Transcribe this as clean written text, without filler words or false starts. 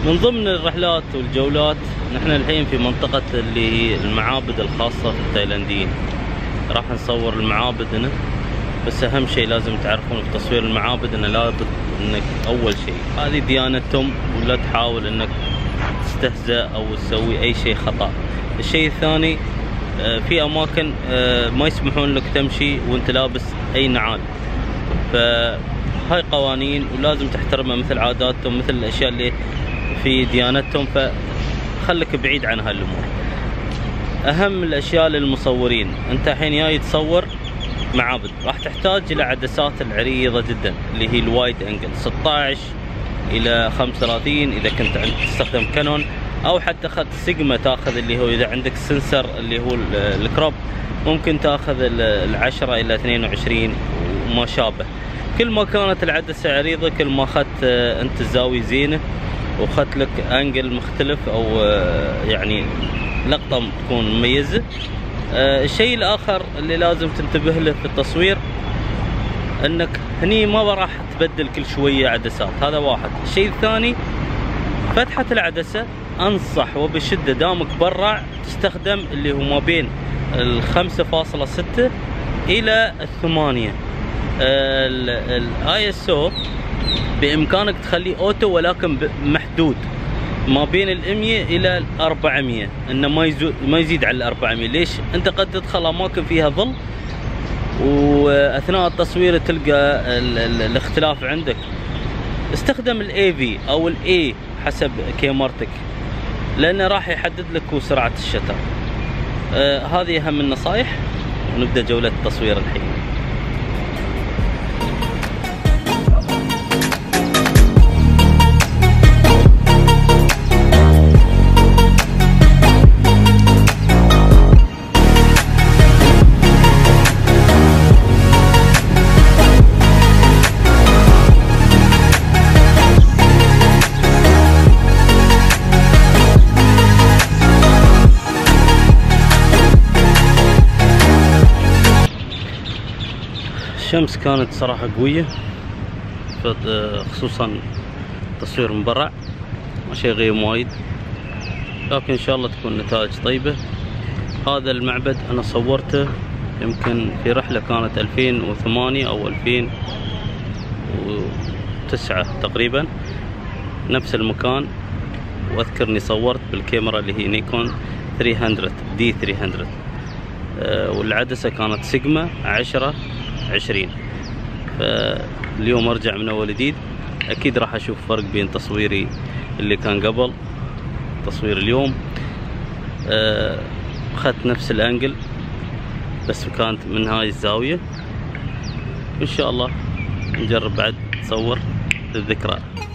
من ضمن الرحلات والجولات نحن الحين في منطقة اللي هي المعابد الخاصة في التايلانديين. راح نصور المعابد هنا، بس أهم شيء لازم تعرفون في تصوير المعابد إنه لابد إنك أول شيء هذه ديانتهم، ولا تحاول إنك تستهزأ أو تسوي أي شيء خطأ. الشيء الثاني في أماكن ما يسمحون لك تمشي وأنت لابس أي نعال، فهاي قوانين ولازم تحترمها، مثل عاداتهم مثل الأشياء اللي في ديانتهم، فخلك بعيد عن هالأمور. أهم الأشياء للمصورين، أنت الحين جاي تصور معابد، راح تحتاج إلى عدسات العريضة جدا اللي هي الوايد أنجل 16 إلى 35 إذا كنت تستخدم كانون، أو حتى أخذت سيجما تاخذ اللي هو إذا عندك سنسر اللي هو الكروب ممكن تاخذ 10 إلى 22 وما شابه. كل ما كانت العدسة عريضة كل ما أخذت أنت الزاوية زينة وأخذت لك أنجل مختلف، أو يعني لقطة تكون مميزة. الشيء الآخر اللي لازم تنتبه له في التصوير أنك هني ما راح تبدل كل شوية عدسات، هذا واحد. الشيء الثاني فتحة العدسة أنصح وبشدة دامك برا تستخدم اللي هو ما بين 5.6 إلى 8. ISO بإمكانك تخليه أوتو ولكن محدود ما بين 100 إلى 400، إنه ما يزيد على 400. ليش؟ أنت قد تدخل أماكن فيها ظل وأثناء التصوير تلقى الاختلاف عندك. استخدم AV أو A حسب كاميرتك، لأنه راح يحدد لك سرعة الشتر. هذه أهم النصائح، ونبدأ جولة التصوير الحين. الشمس كانت صراحة قوية، خصوصا تصوير مبرع، ما شيء غيم وايد، لكن ان شاء الله تكون نتائج طيبة. هذا المعبد انا صورته يمكن في رحلة كانت 2008 او 2009 تقريبا، نفس المكان، واذكرني صورت بالكاميرا اللي هي نيكون 300 D300، والعدسة كانت سيجما 10-20. فاليوم ارجع من اول جديد، اكيد راح اشوف فرق بين تصويري اللي كان قبل تصوير اليوم. اخذت نفس الانجل بس كانت من هاي الزاوية، ان شاء الله نجرب بعد نصور للذكرى.